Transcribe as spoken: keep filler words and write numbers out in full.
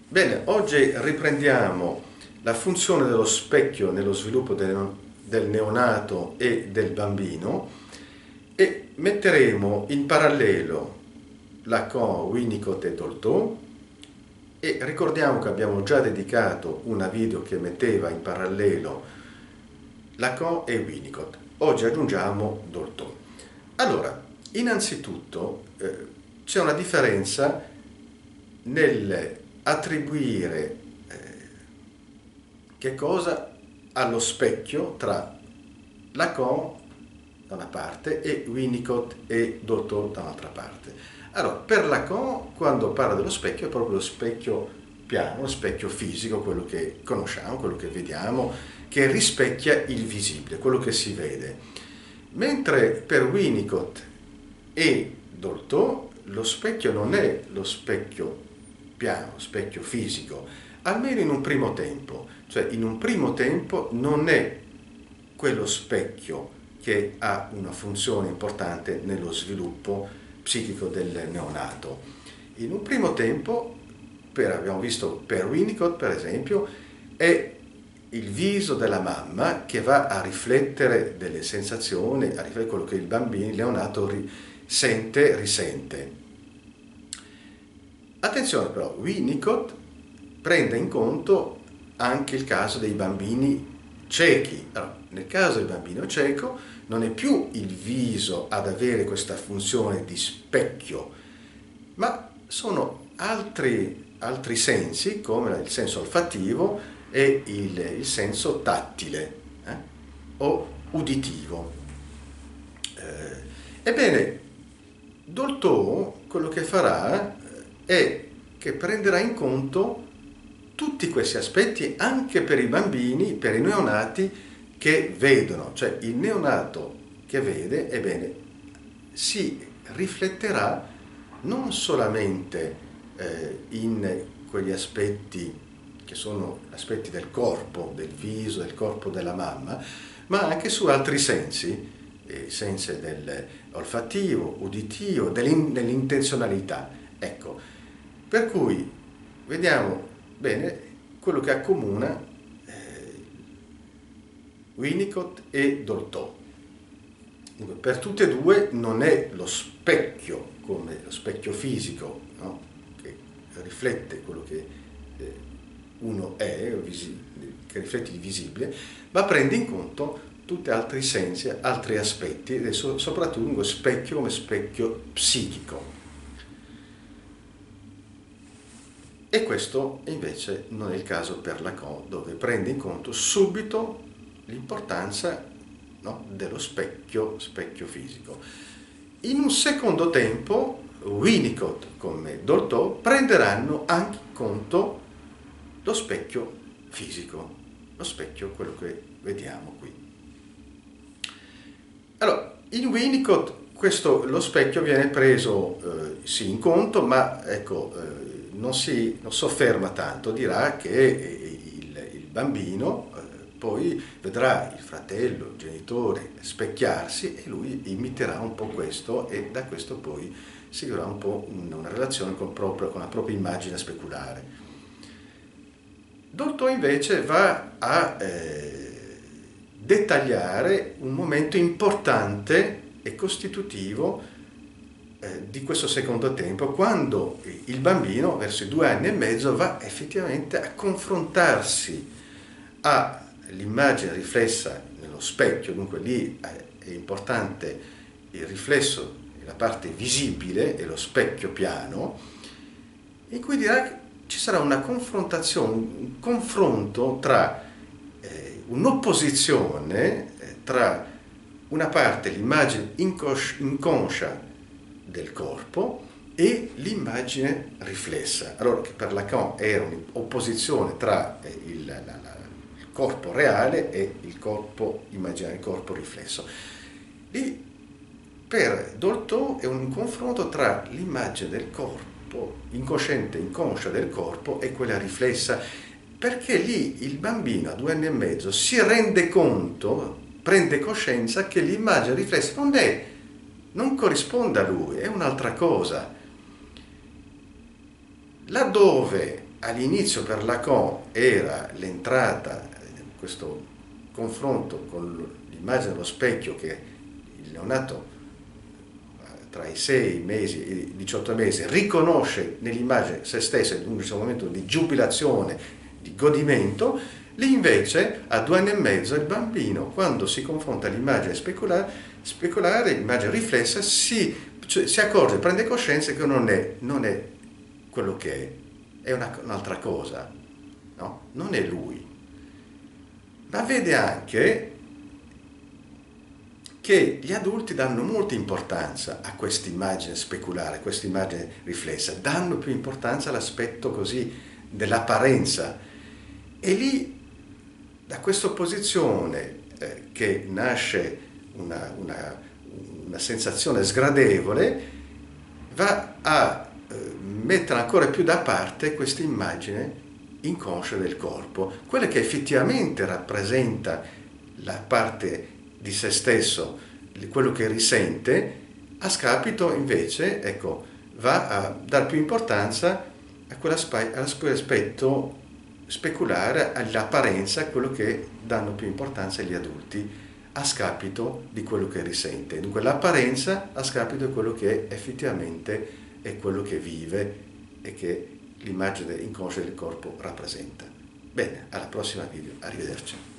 Bene, oggi riprendiamo la funzione dello specchio nello sviluppo del, del neonato e del bambino e metteremo in parallelo Lacan, Winnicott e Dolto, e ricordiamo che abbiamo già dedicato una video che metteva in parallelo Lacan e Winnicott. Oggi aggiungiamo Dolto. Allora, innanzitutto eh, c'è una differenza nel attribuire eh, che cosa allo specchio tra Lacan da una parte e Winnicott e Dolto da un'altra parte. Allora, per Lacan, quando parla dello specchio, è proprio lo specchio piano, lo specchio fisico, quello che conosciamo, quello che vediamo, che rispecchia il visibile, quello che si vede. Mentre per Winnicott e Dolto lo specchio non è lo specchio piano, specchio fisico, almeno in un primo tempo, cioè in un primo tempo non è quello specchio che ha una funzione importante nello sviluppo psichico del neonato. In un primo tempo, per, abbiamo visto per Winnicott per esempio, è il viso della mamma che va a riflettere delle sensazioni, a riflettere quello che il bambino, il neonato ri, sente, risente. Attenzione però, Winnicott prende in conto anche il caso dei bambini ciechi. Allora, nel caso del bambino cieco non è più il viso ad avere questa funzione di specchio, ma sono altri, altri sensi, come il senso olfattivo e il, il senso tattile eh? o uditivo. Eh, ebbene, Dolto quello che farà è che prenderà in conto tutti questi aspetti anche per i bambini, per i neonati che vedono, cioè il neonato che vede, ebbene, si rifletterà non solamente eh, in quegli aspetti che sono aspetti del corpo, del viso, del corpo della mamma, ma anche su altri sensi, i sensi dell'olfattivo, uditivo, dell'intenzionalità. Ecco, per cui vediamo bene quello che accomuna eh, Winnicott e Dolto. Per tutte e due non è lo specchio come lo specchio fisico, no? Che riflette quello che eh, uno è, che riflette il visibile, ma prende in conto tutti altri sensi, altri aspetti, e soprattutto uno specchio come specchio psichico. E questo invece non è il caso per Lacan, dove prende in conto subito l'importanza, no, dello specchio, specchio fisico. In un secondo tempo Winnicott come Dolto prenderanno anche in conto lo specchio fisico, lo specchio, quello che vediamo qui. Allora, in Winnicott questo, lo specchio viene preso eh, sì in conto, ma ecco, eh, non si non sofferma tanto, dirà che il, il bambino eh, poi vedrà il fratello, il genitore specchiarsi e lui imiterà un po' questo e da questo poi seguirà un po' una relazione con, proprio, con la propria immagine speculare. Dolto invece va a eh, dettagliare un momento importante e costitutivo di questo secondo tempo, quando il bambino verso i due anni e mezzo va effettivamente a confrontarsi all'immagine riflessa nello specchio, dunque lì è importante il riflesso, la parte visibile e lo specchio piano, in cui dirà che ci sarà una confrontazione, un confronto tra eh, un'opposizione eh, tra una parte l'immagine inconscia del corpo e l'immagine riflessa. Allora, che per Lacan era un'opposizione tra il, la, la, il corpo reale e il corpo immaginario, il corpo riflesso. Lì, per Dolto è un confronto tra l'immagine del corpo, incosciente e inconscia del corpo, e quella riflessa, perché lì il bambino a due anni e mezzo si rende conto, prende coscienza che l'immagine riflessa non è non corrisponde a lui, è un'altra cosa. Laddove all'inizio per Lacan era l'entrata, questo confronto con l'immagine dello specchio che il neonato tra i sei mesi e i diciotto mesi riconosce nell'immagine se stesso in un momento di giubilazione, di godimento, lì invece a due anni e mezzo il bambino, quando si confronta all'immagine speculare, speculare l'immagine riflessa, si, cioè, si accorge, prende coscienza che non è, non è quello che è, è una, un'altra cosa, no? Non è lui. Ma vede anche che gli adulti danno molta importanza a questa immagine speculare, a questa immagine riflessa, danno più importanza all'aspetto così dell'apparenza. E lì, da questa opposizione eh, che nasce una, una, una sensazione sgradevole, va a eh, mettere ancora più da parte questa immagine inconscia del corpo, quella che effettivamente rappresenta la parte di se stesso, quello che risente, a scapito invece, ecco, va a dare più importanza a quell'aspetto speculare, all'apparenza, a quello che danno più importanza agli adulti, a scapito di quello che risente. Dunque l'apparenza a scapito di quello che effettivamente è quello che vive e che l'immagine inconscia del corpo rappresenta. Bene, alla prossima video, arrivederci.